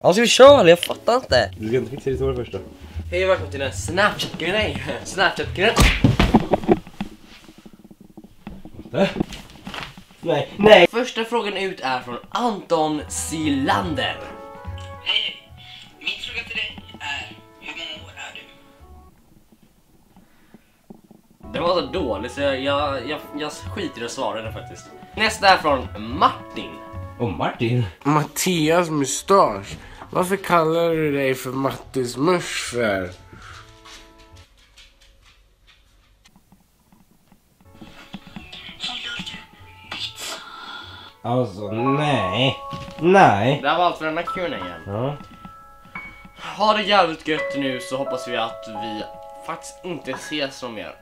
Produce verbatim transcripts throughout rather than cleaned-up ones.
Ja, ska vi köra? Jag fattar inte. Du ska inte fixa ditt hår först då. Hej och välkommen till en Snapchat-grej. Snapchat-grej. Nej, nej. Första frågan ut är från Anton Silander. Hej, min fråga till dig är, hur många år är du? Det var så dåligt så jag, jag, jag, jag skiter i att svara det faktiskt. Nästa är från Martin. Och Martin? Mattias mustasch. Varför kallar du dig för Mattis musch för? Alltså, nej. Nej. Det här var allt för den här Q and A igen. Ja. Ha det jävligt gött nu så hoppas vi att vi faktiskt inte ses som mer.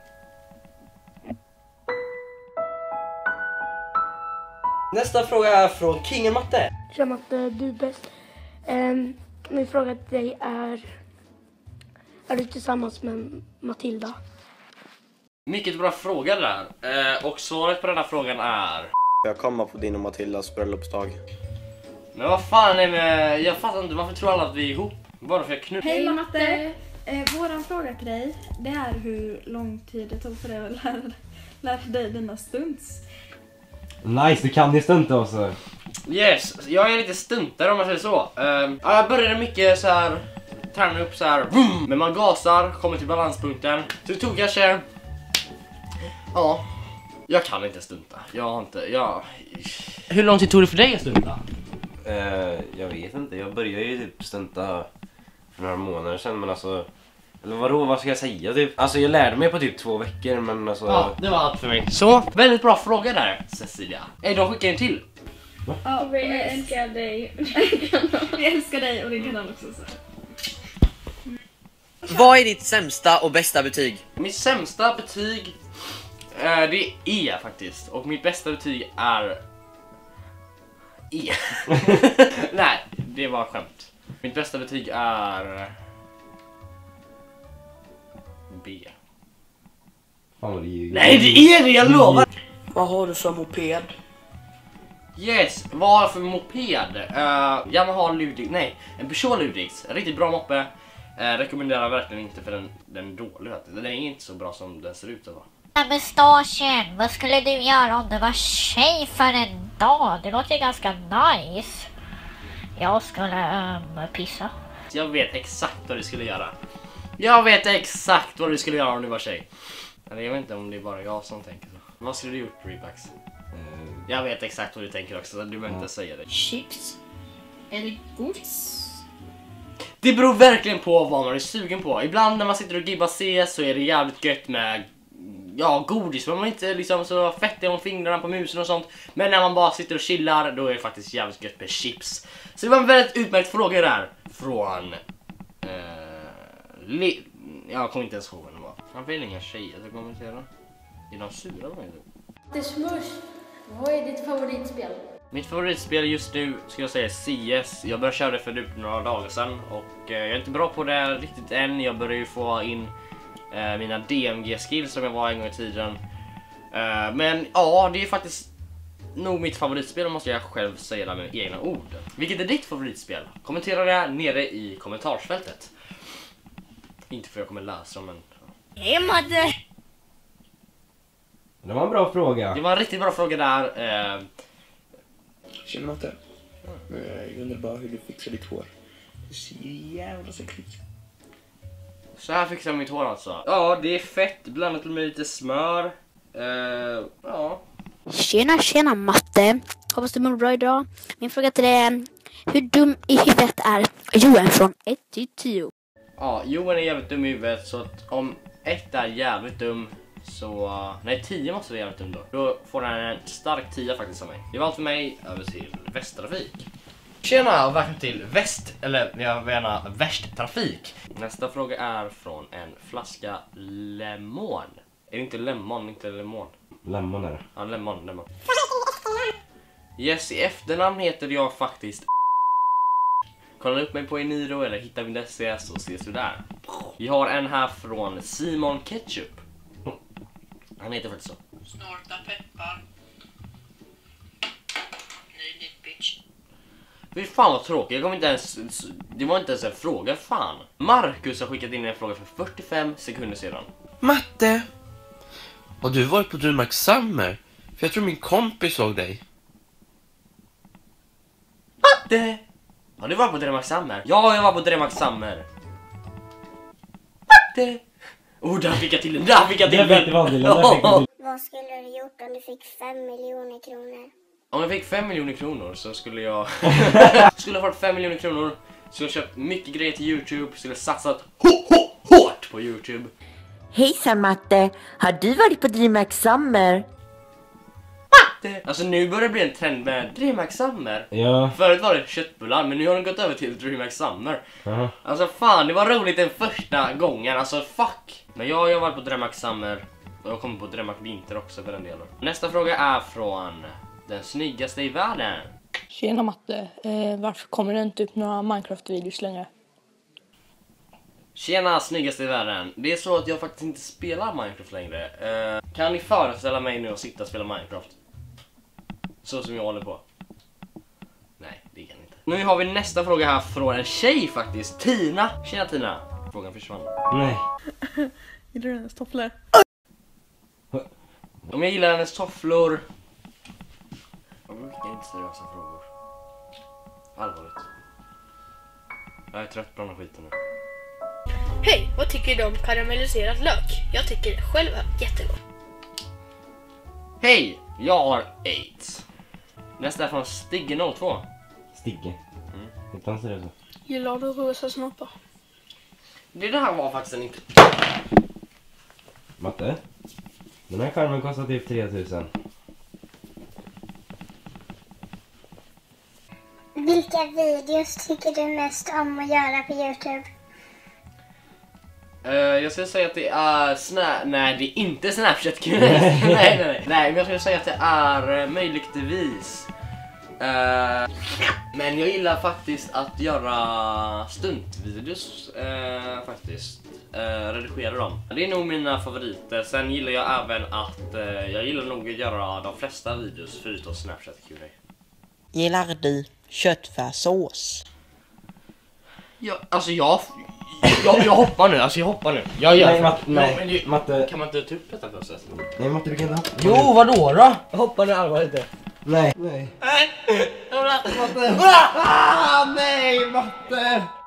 Nästa fråga är från Kingen Matte. Tja Matte, du är bäst. Um, min fråga till dig är, är du tillsammans med Matilda? Mycket bra fråga där. Eh, och svaret på den här frågan är... Jag kommer på din och Matildas bröllopsdag. Men vad fan är med... Jag fattar inte, varför tror alla att vi är ihop? Bara för att knulla. Hej Matte! Eh, våran fråga till dig, det är hur lång tid det tog för dig att lära, lära dig dina stunts. Nice, du kan ju stunta också. Yes, jag är lite stuntare om man säger så. Uh, jag började mycket så här träna upp så här, vroom, men man gasar, kommer till balanspunkten. Så det tog kanske... Ja, jag kan inte stunta. Jag har inte... Jag... Hur lång tid tog det för dig att stunta? Uh, jag vet inte, jag började ju typ stunta för några månader sedan, men alltså... Eller vadå, vad ska jag säga? Typ, alltså jag lärde mig på typ två veckor, men alltså... Ja, det var allt för mig. Så, väldigt bra fråga där, Cecilia. Är de skickar en till? Ja, vi älskar dig. Vi älskar dig och din kanal också. Så. Vad är ditt sämsta och bästa betyg? Mitt sämsta betyg, eh, det är E faktiskt. Och mitt bästa betyg är... E. Nej, det var skämt. Mitt bästa betyg är... B. Fan vad det ljuger. Nej, det är det, jag lovar! Vad har du för moped? Yes, vad har jag för moped? Uh, Yamaha Ludwig, nej, en Peugeot Ludwigs. En riktigt bra moppe. Uh, rekommenderar verkligen inte för den, den är dålig. Den är inte så bra som den ser ut att vara. Mustaschen, vad skulle du göra om du var tjej för en dag? Det låter ganska nice. Jag skulle um, pissa. Jag vet exakt vad du skulle göra. Jag vet exakt vad du skulle göra om du var tjej. Eller jag vet inte om det är bara jag som tänker så. Vad skulle du gjort, Repax? Uh, jag vet exakt vad du tänker också, så du behöver inte säga det. Chips. Eller godis. Det beror verkligen på vad man är sugen på. Ibland när man sitter och gibbar C så är det jävligt gött med ja, godis. Men man är inte liksom så fettig om fingrarna på musen och sånt. Men när man bara sitter och chillar, då är det faktiskt jävligt gött med chips. Så det var en väldigt utmärkt fråga där. Från... Uh, li jag kommer inte ens ihåg vad det var. Man vill inga tjejer att kommentera. Är de sura på mig? Det är Smush. Vad är ditt favoritspel? Mitt favoritspel just nu ska jag säga C S. Jag började köra det för typ några dagar sedan. Och eh, jag är inte bra på det riktigt än. Jag börjar ju få in eh, mina D M G-skills som jag var en gång i tiden. Eh, men ja, det är faktiskt nog mitt favoritspel, måste jag själv säga det med egna ord. Vilket är ditt favoritspel? Kommentera det nere i kommentarsfältet. Inte för jag kommer läsa dem, men... Hej Madde! Det var en bra fråga. Det var en riktigt bra fråga där. Eh... Tjena Matte. Jag undrar bara hur du fixar ditt hår. Det ser ju jävla sexigt. Så här fixar jag mitt hår alltså. Ja, det är fett blandat med lite smör. Eh... Ja. Tjena, tjena Matte. Hoppas du mår bra idag. Min fråga till dig är, hur dum i huvudet är Johan från ett till tio? Ja, Johan är jävligt dum i huvudet, så att om ett är jävligt dum så... Nej, tio måste vara jävligt dum då. Då får han en stark tia faktiskt av mig. Det var allt för mig, över till Västtrafik. Tjena och välkommen till Väst, eller jag menar Värsttrafik. Nästa fråga är från en flaska lemon. Är det inte lemon, inte lemon? Lemon är det. Ja, lemon, lemon. Yes, i efternamn heter jag faktiskt... Kolla upp mig på Eniro eller hitta min S C så ses du där. Vi har en här från Simon Ketchup. Han heter faktiskt så. Snorta peppar. Nej, ditt bitch. Fy fan vad tråkigt, jag kommer inte ens, det var inte ens en fråga, fan. Marcus har skickat in en fråga för fyrtiofem sekunder sedan. Matte, har du varit på DreamHack Summer? För jag tror min kompis såg dig. Matte! Har du varit på DreamHack Summer? Ja, jag var på DreamHack Summer. Matte! Oh, där fick jag till den, där fick jag till den. Vad skulle du gjort om du fick fem miljoner kronor? Om jag fick fem miljoner kronor så skulle jag... skulle jag fått fem miljoner kronor, skulle jag köpt mycket grejer till YouTube, skulle jag satsat hårt på YouTube. Hejsan Matte, har du varit på DreamHack Summer? Matte! Alltså nu börjar det bli en trend med DreamHack Summer. Ja. Förut var det köttbullar, men nu har den gått över till DreamHack Summer. Uh-huh. Alltså fan, det var roligt den första gången, alltså fuck. Men jag, jag har varit på DreamHack Summer och jag kommer på DreamHack Vinter också för den delen. Nästa fråga är från den snyggaste i världen. Tjena Matte, eh, varför kommer det inte upp några Minecraft-videos längre? Tjena snyggaste i världen. Det är så att jag faktiskt inte spelar Minecraft längre. eh, Kan ni föreställa mig nu att sitta och spela Minecraft? Så som jag håller på. Nej, det kan inte. Nu har vi nästa fråga här från en tjej faktiskt, Tina. Tjena Tina. Frågan försvann. Nej. Gillar du hennes tofflor? Om jag gillar hennes tofflor. Jag brukar inte seriösa frågor. Allvarligt. Jag är trött på den här skiten nu. Hej, vad tycker du om karamelliserad lök? Jag tycker det själv är jättegott. Hej, jag har AIDS. Nästa är från Stigge noll två. Stigge? Mm. Inte han seriösa? Gillar du rosa snoppar? Det där var faktiskt en inte... Matte? Den här skärmen kostar typ tre tusen. Vilka videos tycker du mest om att göra på YouTube? Uh, jag skulle säga att det är snä... Nej, det är inte Snapchat. nej, nej, nej. Nej, men jag skulle säga att det är uh, möjligtvis. Uh, men jag gillar faktiskt att göra stuntvideos. Uh, faktiskt. Uh, redigera dem. Det är nog mina favoriter. Sen gillar jag även att... Uh, jag gillar nog att göra de flesta videos förutom Snapchat Q A. Gillar du köttfärssås? Ja, alltså jag... Jag, jag hoppar nu, alltså jag hoppar nu. Jag gör nej, Matte, nej. Ja, men det, Matte. Kan man inte ta upp detta för oss? Nej, Matte, du kan inte hoppa. Jo, vadå då? Jag hoppar nu allvarligt inte. Nej. Nej. Nej. Matte. Ah, nej, Matte.